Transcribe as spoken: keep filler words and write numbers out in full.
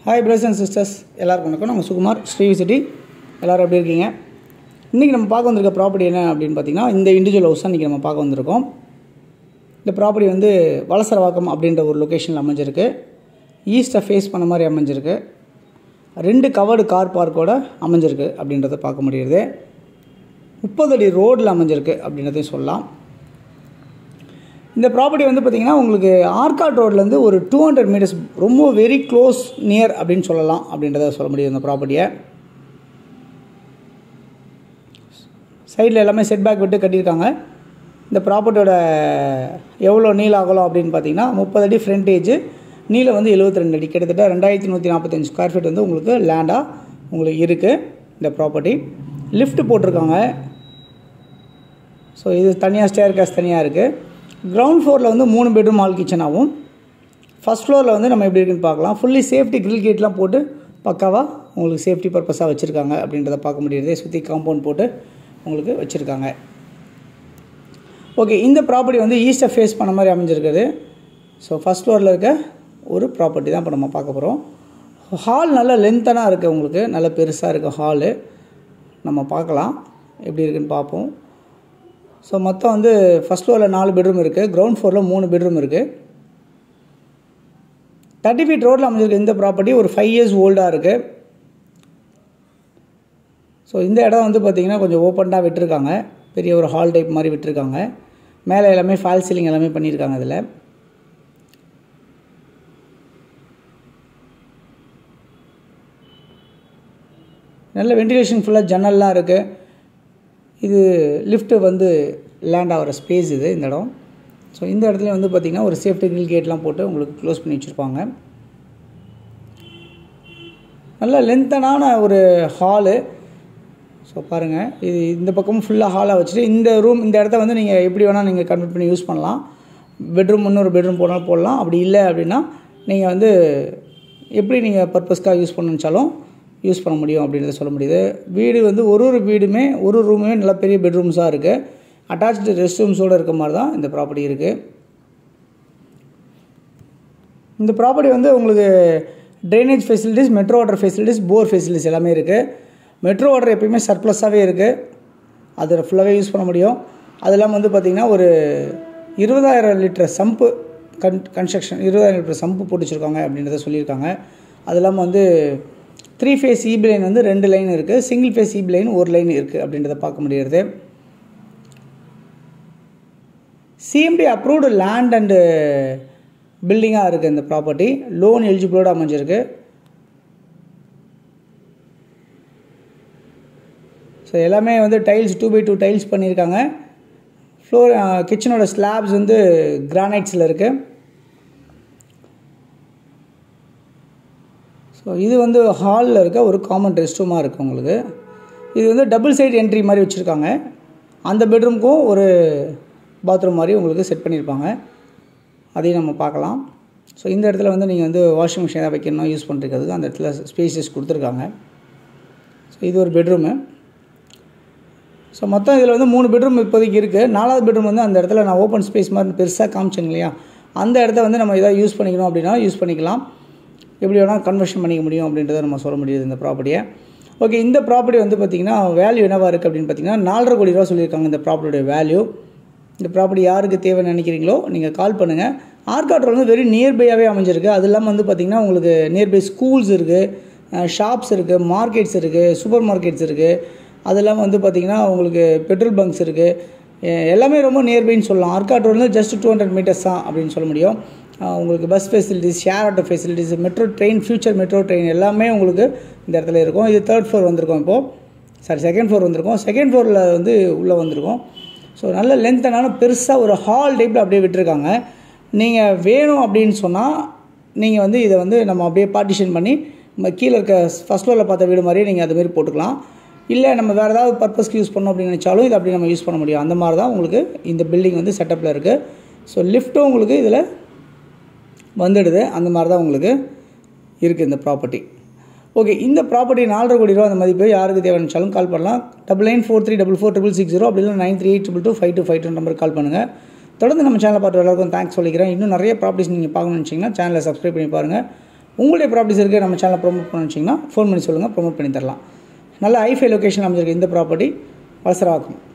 Hi brothers and sisters, எல்லாருக்கும் வணக்கம். நான் சுகுமார் ஸ்ரீவி சிட்டி. எல்லாரும் எப்படி இருக்கீங்க? இன்றைக்கி நம்ம பார்க்க வந்திருக்க ப்ராப்பர்ட்டி என்ன அப்படின்னு பார்த்தீங்கன்னா, இந்த இண்டிவிஜுவல் ஹவுஸ் தான் இன்றைக்கி நம்ம பார்க்க வந்திருக்கோம். இந்த ப்ராப்பர்ட்டி வந்து வலசரவாக்கம் அப்படின்ற ஒரு லொக்கேஷனில் அமைஞ்சிருக்கு. ஈஸ்ட்டை ஃபேஸ் பண்ண மாதிரி அமைஞ்சிருக்கு. ரெண்டு கவர்டு கார் பார்க்கோடு அமைஞ்சிருக்கு அப்படின்றத பார்க்க முடியுது. முப்பது அடி ரோடில் அமைஞ்சிருக்கு அப்படின்றதையும் சொல்லலாம். இந்த ப்ராப்பர்ட்டி வந்து பார்த்திங்கன்னா உங்களுக்கு ஆர்காட் ரோட்லேருந்து ஒரு டூ ஹண்ட்ரட் மீட்டர்ஸ் ரொம்ப வெரி க்ளோஸ் நியர் அப்படின்னு சொல்லலாம் அப்படின்றத சொல்ல முடியும். இந்த ப்ராப்பர்ட்டியை சைடில் எல்லாமே செட் பேக் விட்டு கட்டியிருக்காங்க. இந்த ப்ராப்பர்ட்டியோட எவ்வளோ நீளம் ஆகலாம் அப்படின்னு பார்த்தீங்கன்னா முப்பது அடி ஃப்ரண்டேஜ், நீளம் வந்து எழுபத்தி ரெண்டு அடி, கிட்டத்தட்ட ரெண்டாயிரத்தி நூற்றி நாற்பத்தஞ்சு ஸ்கொயர் ஃபீட் வந்து உங்களுக்கு லேண்டாக உங்களுக்கு இருக்குது இந்த ப்ராப்பர்ட்டி. லிஃப்ட் போட்டிருக்காங்க. ஸோ இது தனியாக ஸ்டேர் கேஸ் தனியாக இருக்குது. கிரவுண்ட் ஃப்ளோரில் வந்து மூணு பெட்ரூம் ஹால் கிச்சனாகவும், ஃபஸ்ட் ஃப்ளோரில் வந்து நம்ம எப்படி இருக்குன்னு பார்க்கலாம். ஃபுல்லி சேஃப்டி கிரில் கேட்லாம் போட்டு பக்காவாக உங்களுக்கு சேஃப்டி பர்பஸாக வச்சுருக்காங்க அப்படின்றத பார்க்க முடியுது. சுற்றி காம்பவுண்ட் போட்டு உங்களுக்கு வச்சுருக்காங்க. ஓகே, இந்த ப்ராப்பர்ட்டி வந்து ஈஸ்ட்டை ஃபேஸ் பண்ண மாதிரி அமைஞ்சிருக்குது. ஸோ ஃபஸ்ட் ஃப்ளோரில் இருக்க ஒரு ப்ராப்பர்ட்டி தான் இப்போ நம்ம பார்க்க போகிறோம். ஹால் நல்ல லென்த்தனாக இருக்குது, உங்களுக்கு நல்ல பெருசாக இருக்குது ஹாலு. நம்ம பார்க்கலாம் எப்படி இருக்குன்னு பார்ப்போம். ஸோ மொத்தம் வந்து ஃபஸ்ட் ஃப்ளோரில் நாலு பெட்ரூம் இருக்குது, கிரவுண்ட் ஃப்ளோரில் மூணு பெட்ரூம் இருக்குது. தேர்ட்டி ஃபீட் ரோட்டில் அமைஞ்சிருக்கு இந்த ப்ராப்பர்ட்டி. ஒரு ஃபைவ் இயர்ஸ் ஓல்டாக இருக்குது. ஸோ இந்த இடம் வந்து பார்த்திங்கன்னா கொஞ்சம் ஓப்பனாக விட்டுருக்காங்க. பெரிய ஒரு ஹால் டைப் மாதிரி விட்டுருக்காங்க. மேலே எல்லாமே ஃபால் சீலிங் எல்லாமே பண்ணியிருக்காங்க. இதில் நல்ல வென்டிலேஷன் ஃபுல்லாக ஜன்னல்லாம் இருக்குது. இது லிஃப்ட்டு வந்து லேண்ட் ஆகிற ஸ்பேஸ் இது இந்த இடம். ஸோ இந்த இடத்துல வந்து பார்த்திங்கன்னா ஒரு சேஃப்டி கிரில் கேட்லாம் போட்டு உங்களுக்கு க்ளோஸ் பண்ணி வச்சுருப்பாங்க. நல்ல லென்த்தனான ஒரு ஹாலு. ஸோ பாருங்கள், இது இந்த பக்கமும் ஃபுல்லாக ஹாலாக வச்சுட்டு இந்த ரூம் இந்த இடத்த வந்து நீங்கள் எப்படி வேணால் நீங்கள் கன்வெர்ட் பண்ணி யூஸ் பண்ணலாம். பெட்ரூம் இன்னொரு பெட்ரூம் போனாலும் போடலாம். அப்படி இல்லை அப்படின்னா நீங்கள் வந்து எப்படி நீங்கள் பர்பஸ்க்காக யூஸ் பண்ணணுச்சாலும் யூஸ் பண்ண முடியும் அப்படின்றத சொல்ல முடியுது. வீடு வந்து ஒரு ஒரு வீடுமே ஒரு ரூமுமே நல்லா பெரிய பெட்ரூம்ஸாக இருக்குது. அட்டாச்சு ரெஸ்ட் ரூம்ஸோடு இருக்க மாதிரி தான் இந்த ப்ராப்பர்ட்டி இருக்குது. இந்த ப்ராப்பர்ட்டி வந்து உங்களுக்கு drainage facilities, metro water facilities, bore facilities எல்லாமே இருக்குது. மெட்ரோ வாட்டர் எப்பயுமே சர்ப்ளஸாகவே இருக்குது, அதில் ஃபுல்லாகவே யூஸ் பண்ண முடியும். அது இல்லாமல் வந்து பார்த்திங்கன்னா ஒரு இருபதாயிரம் லிட்டர் சம்பு கன் கன்ஸ்ட்ரக்ஷன் இருபதாயிரம் லிட்டர் சம்பு போட்டு வச்சுருக்காங்க அப்படின்றத சொல்லியிருக்காங்க. அது இல்லாமல் வந்து த்ரீ ஃபேஸ் ஈபி லைன் வந்து ரெண்டு லைன் இருக்குது, சிங்கிள் ஃபேஸ் ஈபி லைன் ஒரு லைன் இருக்குது அப்படின்றத பார்க்க முடியுது. சிஎம்டி அப்ரூவ்டு லேண்ட் அண்டு பில்டிங்காக இருக்குது இந்த ப்ராப்பர்ட்டி. லோன் எலிஜிபிளோடு அமைஞ்சிருக்கு. ஸோ எல்லாமே வந்து tiles two by two tiles பண்ணியிருக்காங்க. ஃப்ளோர் கிச்சனோட ஸ்லாப்ஸ் வந்து கிரானைட்ஸில் இருக்குது. ஸோ இது வந்து ஹாலில் இருக்க ஒரு காமன் ரெஸ்ட் ரூமாக இருக்குது உங்களுக்கு. இது வந்து டபுள் சைடு என்ட்ரி மாதிரி வச்சுருக்காங்க. அந்த பெட்ரூமுக்கும் ஒரு பாத்ரூம் மாதிரி உங்களுக்கு செட் பண்ணியிருப்பாங்க. அதையும் நம்ம பார்க்கலாம். ஸோ இந்த இடத்துல வந்து நீங்கள் வந்து வாஷிங் மிஷின் ஏதாவது வைக்கணும் யூஸ் பண்ணுறதுக்கு அந்த இடத்துல ஸ்பேசஸ் கொடுத்துருக்காங்க. ஸோ இது ஒரு பெட்ரூமு. ஸோ மொத்தம் இதில் வந்து மூணு பெட்ரூம் இப்போதைக்கு இருக்குது. நாலாவது பெட்ரூம் வந்து அந்த இடத்துல நான் ஓப்பன் ஸ்பேஸ் மாதிரி பெருசாக காமிச்சேங்க இல்லையா, அந்த இடத்த வந்து நம்ம எதாவது யூஸ் பண்ணிக்கணும் அப்படின்னா யூஸ் பண்ணிக்கலாம். எப்படி வேணால் கன்வர்ஷன் பண்ணிக்க முடியும் அப்படின்றத நம்ம சொல்ல முடியுது இந்த ப்ராப்பர்ட்டியை. ஓகே, இந்த ப்ராப்பர்ட்டி வந்து பார்த்திங்கன்னா வேல்யூ என்னவாக இருக்குது அப்படின்னு பார்த்திங்கன்னா நாலரை கோடி ரூபா சொல்லியிருக்காங்க இந்த ப்ராப்பர்ட்டியோட வேல்யூ. இந்த ப்ராப்பர்ட்டி யாருக்கு தேவைன்னு நினைக்கிறீங்களோ நீங்கள் கால் பண்ணுங்கள். ஆர்காட் ரோட் வந்து வெரி நியர்பையாகவே அமைஞ்சிருக்கு. அது இல்லாமல் வந்து பார்த்திங்கன்னா உங்களுக்கு நியர்பை ஸ்கூல்ஸ் இருக்குது, ஷாப்ஸ் இருக்குது, மார்க்கெட்ஸ் இருக்குது, சூப்பர் மார்க்கெட்ஸ் இருக்குது. அது இல்லாமல் வந்து பார்த்திங்கன்னா உங்களுக்கு பெட்ரோல் பங்க்ஸ் இருக்குது. எல்லாமே ரொம்ப நியர்பைன்னு சொல்லலாம். ஆர்காட் ரோட் வந்து ஜஸ்ட் டூ ஹண்ட்ரட் மீட்டர்ஸ் தான் அப்படின்னு சொல்ல முடியும். உங்களுக்கு bus facilities, share auto facilities, metro train, future metro train எல்லாமே உங்களுக்கு இந்த இடத்துல இருக்கும். இது தேர்ட் ஃப்ளோர் வந்திருக்கோம் இப்போது, சாரி செகண்ட் ஃப்ளோர் வந்திருக்கோம். செகண்ட் ஃப்ளோரில் வந்து உள்ளே வந்திருக்கோம். ஸோ நல்ல லென்த்தனான பெருசாக ஒரு ஹால் டைப்பில் அப்படியே விட்டுருக்காங்க. நீங்கள் வேணும் அப்படின்னு சொன்னால் நீங்கள் வந்து இதை வந்து நம்ம அப்படியே பார்ட்டிஷன் பண்ணி நம்ம கீழே இருக்க ஃபஸ்ட் ஃப்ளோரில் பார்த்த வீடு மாதிரியே நீங்கள் அதுமாரி போட்டுக்கலாம். இல்லை நம்ம வேறு ஏதாவது பர்பஸ்க்கு யூஸ் பண்ணோம் அப்படின்னு நினச்சாலும் இது அப்படி நம்ம யூஸ் பண்ண முடியும். அந்த மாதிரி தான் உங்களுக்கு இந்த பில்டிங் வந்து செட்டப்பில் இருக்குது. ஸோ லிஃப்ட்டும் உங்களுக்கு இதில் வந்துடுது. அந்த மாதிரி தான் உங்களுக்கு இருக்குது இந்த ப்ராப்பர்ட்டி. ஓகே, இந்த ப்ராப்பர்ட்டி நாலரை கோடி ரூபா அந்த மதிப்பு. யாருக்கு தேவைச்சாலும் கால் பண்ணலாம். Double nine four three double four triple six zero அப்படி இல்லை nine three eight triple two five two five two நம்பருக்கு கால் பண்ணுங்கள். தொடர்ந்து நம்ம சேனலை பார்த்து எல்லாருக்கும் தேங்க்ஸ் சொல்லிக்கிறேன். இன்னும் நிறைய ப்ராப்பர்ட்டிஸ் நீங்கள் பார்க்கணும்னு நினச்சிங்கன்னா சேனலை சப்ஸ்கிரைப் பண்ணி பாருங்கள். உங்களுடைய ப்ராப்பர்ட்டிஸ் இருக்குது நம்ம சேனலை ப்ரொமோட் பண்ண வச்சிங்கன்னா ஃபோன் பண்ணி சொல்லுங்கள், ப்ரொமோட் பண்ணி தரலாம். நல்ல ஹைஃபை லொக்கேஷன் அமைஞ்சிருக்கு இந்த ப்ராப்பர்ட்டி வளசரவாக்கம்.